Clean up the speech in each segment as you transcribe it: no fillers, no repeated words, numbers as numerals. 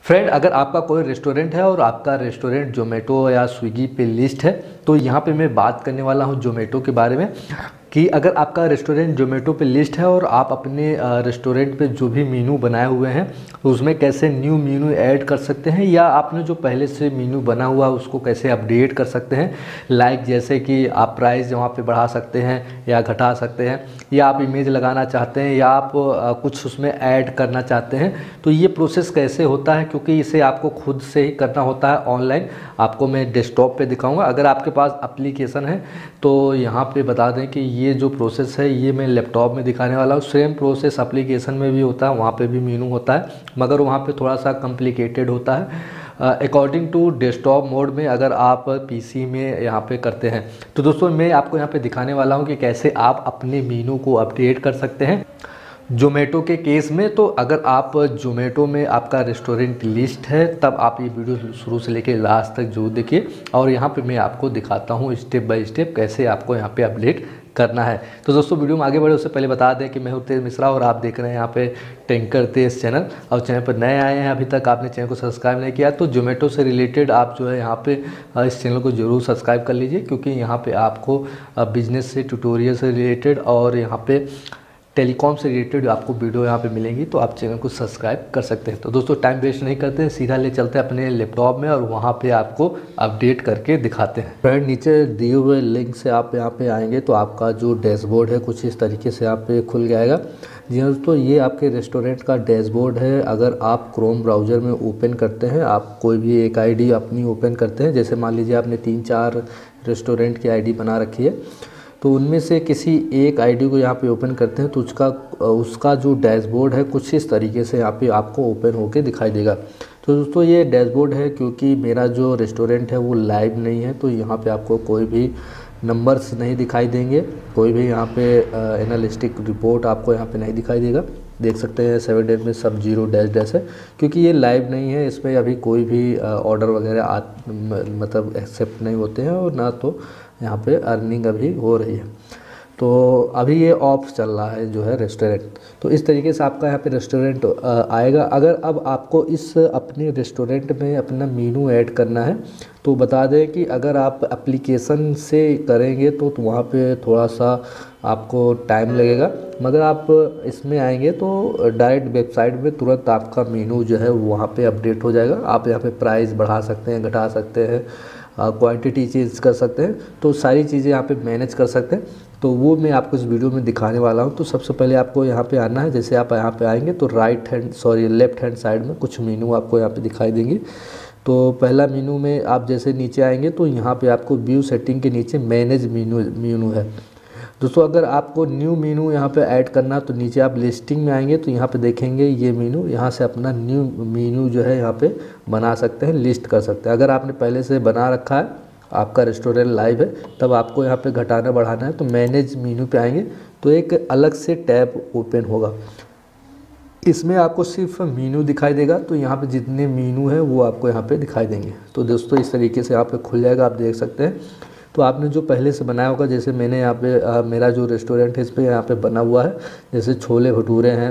Friend, अगर आपका कोई रेस्टोरेंट है और आपका रेस्टोरेंट जोमेटो या स्विगी पे लिस्ट है तो यहाँ पे मैं बात करने वाला हूँ जोमेटो के बारे में कि अगर आपका रेस्टोरेंट जोमेटो पे लिस्ट है और आप अपने रेस्टोरेंट पे जो भी मीनू बनाए हुए हैं तो उसमें कैसे न्यू मीनू ऐड कर सकते हैं, या आपने जो पहले से मीनू बना हुआ है उसको कैसे अपडेट कर सकते हैं। लाइक जैसे कि आप प्राइस वहाँ पे बढ़ा सकते हैं या घटा सकते हैं, या आप इमेज लगाना चाहते हैं, या आप कुछ उसमें ऐड करना चाहते हैं, तो ये प्रोसेस कैसे होता है, क्योंकि इसे आपको खुद से ही करना होता है ऑनलाइन। आपको मैं डेस्कटॉप पे दिखाऊंगा। अगर आपके पास एप्लीकेशन है तो यहाँ पे बता दें कि ये जो प्रोसेस है ये मैं लैपटॉप में दिखाने वाला हूँ। सेम प्रोसेस एप्लीकेशन में भी होता है, वहाँ पे भी मीनू होता है, मगर वहाँ पे थोड़ा सा कॉम्प्लिकेटेड होता है अकॉर्डिंग टू डेस्कटॉप मोड में अगर आप पीसी में यहाँ पे करते हैं। तो दोस्तों मैं आपको यहाँ पे दिखाने वाला हूँ कि कैसे आप अपने मीनू को अपडेट कर सकते हैं जोमेटो के केस में। तो अगर आप जोमेटो में आपका रेस्टोरेंट लिस्ट है तब आप ये वीडियो शुरू से लेकर लास्ट तक जरूर देखिए, और यहाँ पे मैं आपको दिखाता हूँ स्टेप बाय स्टेप कैसे आपको यहाँ पे अपडेट करना है। तो दोस्तों वीडियो में आगे बढ़े उससे पहले बता दें कि मैं हूं तेज मिश्रा और आप देख रहे हैं यहाँ पे टैंकर तेज चैनल। और चैनल पर नए आए हैं, अभी तक आपने चैनल को सब्सक्राइब नहीं किया तो जोमेटो से रिलेटेड आप जो है यहाँ पे इस चैनल को जरूर सब्सक्राइब कर लीजिए, क्योंकि यहाँ पे आपको बिजनेस से ट्यूटोरियल से रिलेटेड और यहाँ पे टेलीकॉम से रिलेटेड आपको वीडियो यहाँ पे मिलेंगी, तो आप चैनल को सब्सक्राइब कर सकते हैं। तो दोस्तों टाइम वेस्ट नहीं करते हैं, सीधा ले चलते हैं अपने लैपटॉप में और वहाँ पे आपको अपडेट करके दिखाते हैं। फ्रेंड, नीचे दिए हुए लिंक से आप यहाँ पे आएंगे तो आपका जो डैशबोर्ड है कुछ इस तरीके से यहाँ पे खुल जाएगा। जी हाँ दोस्तों, ये आपके रेस्टोरेंट का डैशबोर्ड है। अगर आप क्रोम ब्राउज़र में ओपन करते हैं, आप कोई भी एक आईडी अपनी ओपन करते हैं, जैसे मान लीजिए आपने 3-4 रेस्टोरेंट की आईडी बना रखी है, तो उनमें से किसी एक आईडी को यहाँ पे ओपन करते हैं तो उसका जो डैशबोर्ड है कुछ इस तरीके से यहाँ पे आपको ओपन होके दिखाई देगा। तो दोस्तों ये डैशबोर्ड है, क्योंकि मेरा जो रेस्टोरेंट है वो लाइव नहीं है तो यहाँ पे आपको कोई भी नंबर्स नहीं दिखाई देंगे, कोई भी यहाँ पे एनालिस्टिक रिपोर्ट आपको यहाँ पे नहीं दिखाई देगा। देख सकते हैं 7 डेज में सब 0 है, क्योंकि ये लाइव नहीं है, इसमें अभी कोई भी ऑर्डर वगैरह मतलब एक्सेप्ट नहीं होते हैं और ना तो यहाँ पे अर्निंग अभी हो रही है। तो अभी ये ऑफ चल रहा है जो है रेस्टोरेंट। तो इस तरीके से आपका यहाँ पे रेस्टोरेंट आएगा। अगर अब आपको इस अपने रेस्टोरेंट में अपना मीनू ऐड करना है तो बता दें कि अगर आप एप्लीकेशन से करेंगे तो वहाँ पे थोड़ा सा आपको टाइम लगेगा, मगर आप इसमें आएंगे तो डायरेक्ट वेबसाइट में तुरंत आपका मीनू जो है वहाँ पे अपडेट हो जाएगा। आप यहाँ पे प्राइस बढ़ा सकते हैं, घटा सकते हैं, क्वांटिटी चेंज कर सकते हैं, तो सारी चीज़ें यहाँ पे मैनेज कर सकते हैं। तो वो मैं आपको इस वीडियो में दिखाने वाला हूँ। तो सबसे पहले आपको यहाँ पे आना है। जैसे आप यहाँ पे आएंगे तो लेफ्ट हैंड साइड में कुछ मीनू आपको यहाँ पे दिखाई देंगे। तो पहला मीनू में आप जैसे नीचे आएंगे तो यहाँ पे आपको व्यू सेटिंग के नीचे मैनेज मीनू है। दोस्तों अगर आपको न्यू मीनू यहाँ पे ऐड करना तो नीचे आप लिस्टिंग में आएंगे तो यहाँ पे देखेंगे ये मीनू, यहाँ से अपना न्यू मीनू जो है यहाँ पे बना सकते हैं, लिस्ट कर सकते हैं। अगर आपने पहले से बना रखा है, आपका रेस्टोरेंट लाइव है, तब आपको यहाँ पे घटाना बढ़ाना है तो मैनेज मीनू पे आएंगे तो एक अलग से टैब ओपन होगा। इसमें आपको सिर्फ मीनू दिखाई देगा, तो यहाँ पे जितने मीनू है वो आपको यहाँ पे दिखाई देंगे। तो दोस्तों इस तरीके से यहाँ पे खुल जाएगा, आप देख सकते हैं। तो आपने जो पहले से बनाया होगा, जैसे मैंने यहाँ पे मेरा जो रेस्टोरेंट है इस पर यहाँ पे बना हुआ है, जैसे छोले भटूरे हैं।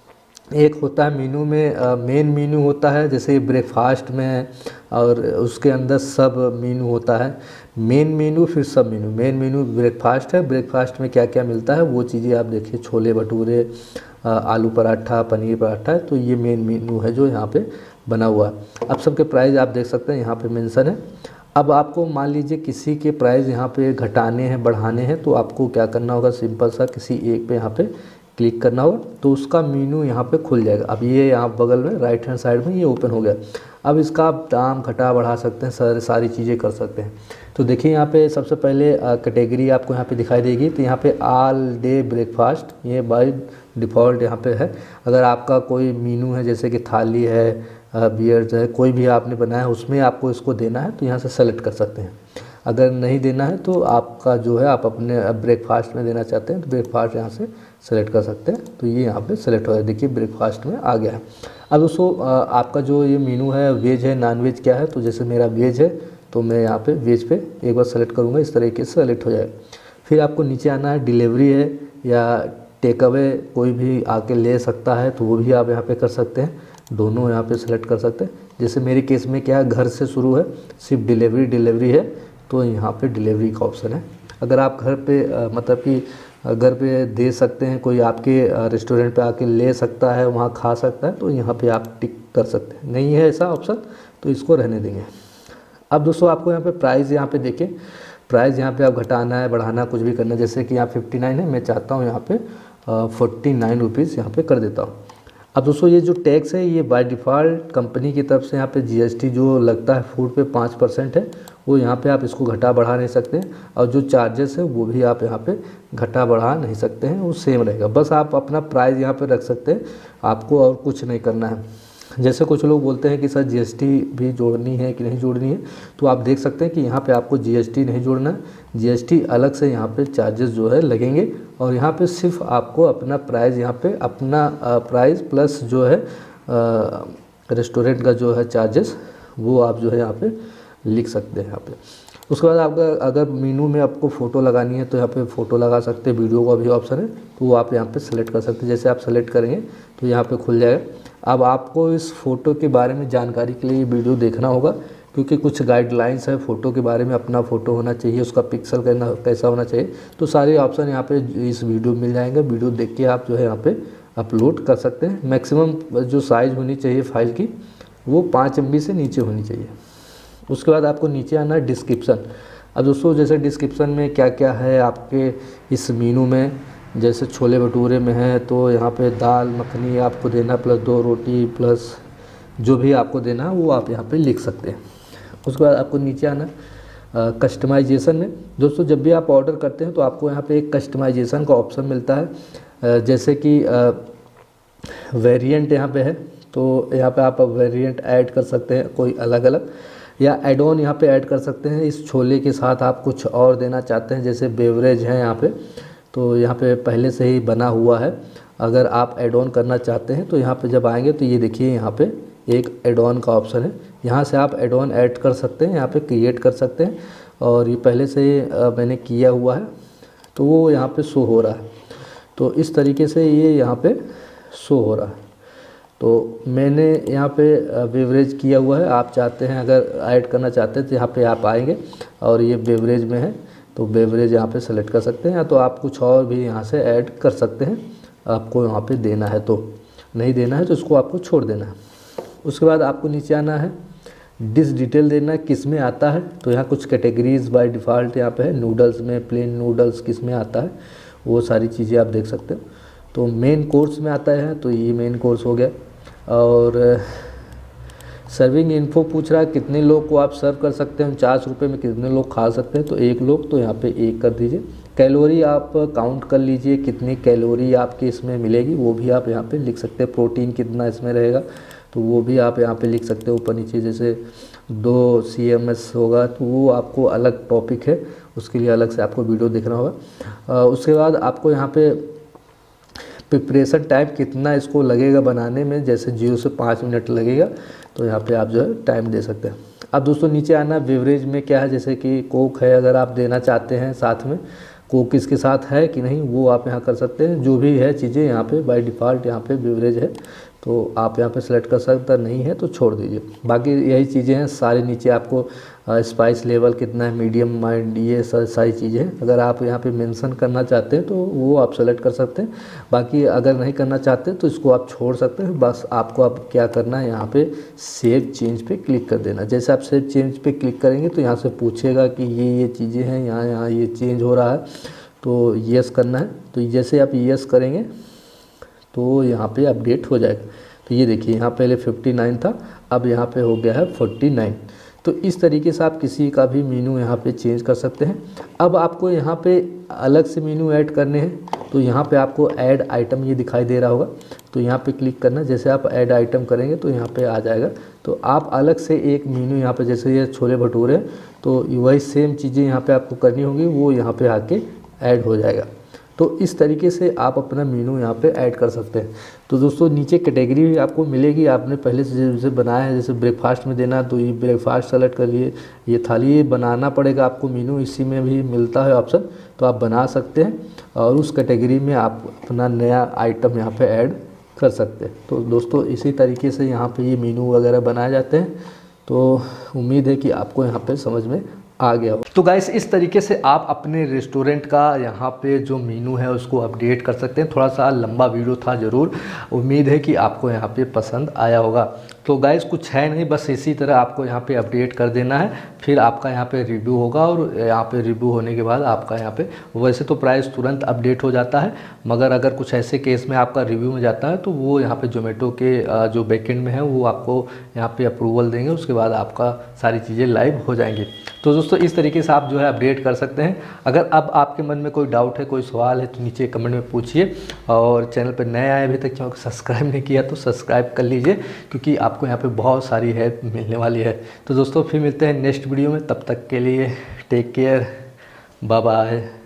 एक होता है मीनू में मेन मीनू होता है, जैसे ब्रेकफास्ट में है, और उसके अंदर सब मीनू होता है। मेन मीनू फिर सब मीनू। मेन मीनू ब्रेकफास्ट है, ब्रेकफास्ट में क्या क्या मिलता है वो चीज़ें आप देखिए, छोले भटूरे, आलू पराठा, पनीर पराठा है, तो ये मेन मीनू है जो यहाँ पे बना हुआ है। अब सबके प्राइस आप देख सकते हैं यहाँ पे मेंशन है। अब आपको मान लीजिए किसी के प्राइस यहाँ पे घटाने हैं, बढ़ाने हैं, तो आपको क्या करना होगा, सिंपल सा किसी एक पे यहाँ पे क्लिक करना होगा तो उसका मीनू यहाँ पे खुल जाएगा। अब ये यहाँ बगल में राइट हैंड साइड में ये ओपन हो गया। अब इसका आप दाम घटा बढ़ा सकते हैं, सारी चीज़ें कर सकते हैं। तो देखिए यहाँ पे सबसे पहले कैटेगरी आपको यहाँ पे दिखाई देगी। तो यहाँ पे ऑल डे ब्रेकफास्ट, ये बाय डिफ़ॉल्ट यहाँ पे है। अगर आपका कोई मीनू है जैसे कि थाली है, बियर्स है, कोई भी आपने बनाया है उसमें आपको इसको देना है तो यहाँ से सेलेक्ट कर सकते हैं। अगर नहीं देना है तो आपका जो है आप अपने ब्रेकफास्ट में देना चाहते हैं तो ब्रेकफास्ट यहाँ से सेलेक्ट कर सकते हैं। तो ये यहाँ पे सेलेक्ट हो गया, देखिए ब्रेकफास्ट में आ गया है। अब दोस्तों आपका जो ये मीनू है वेज है नॉन वेज क्या है, तो जैसे मेरा वेज है तो मैं यहाँ पे वेज पे एक बार सेलेक्ट करूँगा, इस तरीके से सेलेक्ट हो जाएगा। फिर आपको नीचे आना है, डिलीवरी है या टेक अवे कोई भी आके ले सकता है तो वो भी आप यहाँ पे कर सकते हैं। दोनों यहाँ पे सेलेक्ट कर सकते हैं। जैसे मेरे केस में क्या है, घर से शुरू है, सिर्फ डिलीवरी है, तो यहाँ पे डिलीवरी का ऑप्शन है। अगर आप घर पे मतलब कि घर पे दे सकते हैं, कोई आपके रेस्टोरेंट पे आके ले सकता है, वहाँ खा सकता है, तो यहाँ पे आप टिक कर सकते हैं। नहीं है ऐसा ऑप्शन तो इसको रहने देंगे। अब दोस्तों आपको यहाँ पे प्राइस, यहाँ पे देखें प्राइस, यहाँ पे आप घटाना है, बढ़ाना, कुछ भी करना है। जैसे कि यहाँ 59 है, मैं चाहता हूँ यहाँ पे 49 रुपीज़ यहाँ पे कर देता हूँ। अब दोस्तों ये जो टैक्स है, ये बाय डिफ़ॉल्ट कंपनी की तरफ से यहाँ पे GST जो लगता है फूड पे 5% है, वो यहाँ पे आप इसको घटा बढ़ा नहीं सकते हैं। और जो चार्जेस है वो भी आप यहाँ पे घटा बढ़ा नहीं सकते हैं, वो सेम रहेगा। बस आप अपना प्राइस यहाँ पे रख सकते हैं, आपको और कुछ नहीं करना है। जैसे कुछ लोग बोलते हैं कि सर GST भी जोड़नी है कि नहीं जोड़नी है, तो आप देख सकते हैं कि यहाँ पे आपको GST नहीं जोड़ना है। GST अलग से यहाँ पे चार्जेस जो है लगेंगे, और यहाँ पे सिर्फ आपको अपना प्राइस, यहाँ पे अपना प्राइस प्लस जो है रेस्टोरेंट का जो है चार्जेस, वो आप जो है यहाँ पे लिख सकते हैं यहाँ पे। उसके बाद आपका अगर मेनू में आपको फ़ोटो लगानी है तो यहाँ पे फ़ोटो लगा सकते हैं, वीडियो का भी ऑप्शन है, तो वो आप यहाँ पे सेलेक्ट कर सकते हैं। जैसे आप सेलेक्ट करेंगे तो यहाँ पे खुल जाएगा। अब आपको इस फ़ोटो के बारे में जानकारी के लिए ये वीडियो देखना होगा, क्योंकि कुछ गाइडलाइंस है फ़ोटो के बारे में। अपना फ़ोटो होना चाहिए, उसका पिक्सल कैसा होना चाहिए, तो सारे ऑप्शन यहाँ पे इस वीडियो में मिल जाएंगे। वीडियो देख के आप जो है यहाँ पे अपलोड कर सकते हैं। मैक्सिमम जो साइज़ होनी चाहिए फाइल की, वो 5 MB से नीचे होनी चाहिए। उसके बाद आपको नीचे आना है डिस्क्रिप्शन। अब दोस्तों जैसे डिस्क्रिप्शन में क्या क्या है आपके इस मेनू में, जैसे छोले भटूरे में है तो यहाँ पे दाल मखनी आपको देना, प्लस 2 रोटी, प्लस जो भी आपको देना है वो आप यहाँ पे लिख सकते हैं। उसके बाद आपको नीचे आना कस्टमाइजेशन में। दोस्तों जब भी आप ऑर्डर करते हैं तो आपको यहाँ पे एक कस्टमाइजेशन का ऑप्शन मिलता है। जैसे कि वेरिएंट यहाँ पे है, तो यहाँ पे आप वेरिएंट ऐड कर सकते हैं कोई अलग अलग, या एड ऑन यहाँ पे ऐड कर सकते हैं। इस छोले के साथ आप कुछ और देना चाहते हैं, जैसे बेवरेज है यहाँ पे, तो यहाँ पे पहले से ही बना हुआ है। अगर आप ऐड ऑन करना चाहते हैं तो यहाँ पे जब आएंगे तो ये देखिए यहाँ पे एक ऐड ऑन का ऑप्शन है, यहाँ से आप ऐड ऑन ऐड कर सकते हैं, यहाँ पे क्रिएट कर सकते हैं। और ये पहले से मैंने किया हुआ है तो वो यहाँ पे शो हो रहा है। तो इस तरीके से ये यहाँ पे शो हो रहा है। तो मैंने यहाँ पे बेवरेज किया हुआ है। आप चाहते हैं अगर ऐड करना चाहते हैं तो यहाँ पे आप आएंगे और ये बेवरेज में है, तो बेवरेज यहाँ पे सेलेक्ट कर सकते हैं, या तो आप कुछ और भी यहाँ से ऐड कर सकते हैं। आपको यहाँ पे देना है तो, नहीं देना है तो इसको आपको छोड़ देना है। उसके बाद आपको नीचे आना है, डिश डिटेल देना है, किस में आता है। तो यहाँ कुछ कैटेगरीज बाय डिफ़ॉल्ट यहाँ पे है, नूडल्स में, प्लेन नूडल्स किस में आता है, वो सारी चीज़ें आप देख सकते हो। तो मेन कोर्स में आता है, तो ये मेन कोर्स हो गया। और सर्विंग इन्फो पूछ रहा है कितने लोग को आप सर्व कर सकते हैं, 49 रुपये में कितने लोग खा सकते हैं। तो 1 लोग, तो यहाँ पे 1 कर दीजिए। कैलोरी आप काउंट कर लीजिए, कितनी कैलोरी आपके इसमें मिलेगी वो भी आप यहाँ पे लिख सकते हैं। प्रोटीन कितना इसमें रहेगा तो वो भी आप यहाँ पे लिख सकते हो ऊपर नीचे। जैसे 2 CMS होगा तो वो आपको अलग टॉपिक है, उसके लिए अलग से आपको वीडियो देखना होगा। उसके बाद आपको यहाँ पे प्रिपरेशन टाइम कितना इसको लगेगा बनाने में, जैसे 0 से 5 मिनट लगेगा, तो यहाँ पे आप जो है टाइम दे सकते हैं। अब दोस्तों नीचे आना, बेवरेज में क्या है, जैसे कि कोक है, अगर आप देना चाहते हैं साथ में, कोक इसके साथ है कि नहीं वो आप यहाँ कर सकते हैं। जो भी है चीज़ें यहाँ पे बाय डिफ़ॉल्ट यहाँ पे बेवरेज है, तो आप यहाँ पे सेलेक्ट कर सकते हैं, नहीं है तो छोड़ दीजिए। बाकी यही चीज़ें हैं सारे। नीचे आपको स्पाइस लेवल कितना है, मीडियम, माइल्ड, ये सारी चीज़ें हैं। अगर आप यहाँ पे मेंशन करना चाहते हैं तो वो आप सेलेक्ट कर सकते हैं। बाकी अगर नहीं करना चाहते तो इसको आप छोड़ सकते हैं। बस आपको अब क्या करना है, यहाँ पे सेव चेंज पे क्लिक कर देना। जैसे आप सेव चेंज पे क्लिक करेंगे तो यहाँ से पूछेगा कि ये चीज़ें हैं, यहाँ ये चेंज हो रहा है, तो येस करना है। तो जैसे आप येस करेंगे तो यहाँ पे अपडेट हो जाएगा। तो ये देखिए यहाँ पहले 59 था, अब यहाँ पे हो गया है 49। तो इस तरीके से आप किसी का भी मेनू यहाँ पे चेंज कर सकते हैं। अब आपको यहाँ पे अलग से मेनू ऐड करने हैं, तो यहाँ पे आपको ऐड आइटम ये दिखाई दे रहा होगा, तो यहाँ पे क्लिक करना। जैसे आप ऐड आइटम करेंगे तो यहाँ पे आ जाएगा। तो आप अलग से एक मेनू यहाँ पे, जैसे ये छोले भटूरे, तो वही सेम चीज़ें यहाँ पे आपको करनी होगी, वो यहाँ पे आके ऐड हो जाएगा। तो इस तरीके से आप अपना मेनू यहाँ पे ऐड कर सकते हैं। तो दोस्तों नीचे कैटेगरी भी आपको मिलेगी, आपने पहले से जैसे बनाया है, जैसे ब्रेकफास्ट में देना तो ये ब्रेकफास्ट सेलेक्ट करिए। ये थाली ये बनाना पड़ेगा आपको मेनू, इसी में भी मिलता है ऑप्शन, तो आप बना सकते हैं और उस कैटेगरी में आप अपना नया आइटम यहाँ पे ऐड कर सकते हैं। तो दोस्तों इसी तरीके से यहाँ पे ये मेनू वगैरह बनाए जाते हैं। तो उम्मीद है कि आपको यहाँ पे समझ में आ गया हो। तो गाइस इस तरीके से आप अपने रेस्टोरेंट का यहाँ पे जो मेनू है उसको अपडेट कर सकते हैं। थोड़ा सा लंबा वीडियो था ज़रूर, उम्मीद है कि आपको यहाँ पे पसंद आया होगा। तो गाइस कुछ है नहीं, बस इसी तरह आपको यहाँ पे अपडेट कर देना है, फिर आपका यहाँ पे रिव्यू होगा और यहाँ पे रिव्यू होने के बाद आपका यहाँ पे वैसे तो प्राइस तुरंत अपडेट हो जाता है, मगर अगर कुछ ऐसे केस में आपका रिव्यू में जाता है तो वो यहाँ पे जोमेटो के जो बैकएंड में है वो आपको यहाँ पे अप्रूवल देंगे, उसके बाद आपका सारी चीज़ें लाइव हो जाएंगी। तो दोस्तों इस तरीके से आप जो है अपडेट कर सकते हैं। अगर अब आपके मन में कोई डाउट है, कोई सवाल है तो नीचे कमेंट में पूछिए, और चैनल पर नए आए अभी तक चैनल को सब्सक्राइब नहीं किया तो सब्सक्राइब कर लीजिए, क्योंकि आपको यहाँ पे बहुत सारी हेल्प मिलने वाली है। तो दोस्तों फिर मिलते हैं नेक्स्ट वीडियो में, तब तक के लिए टेक केयर, बाय बाय।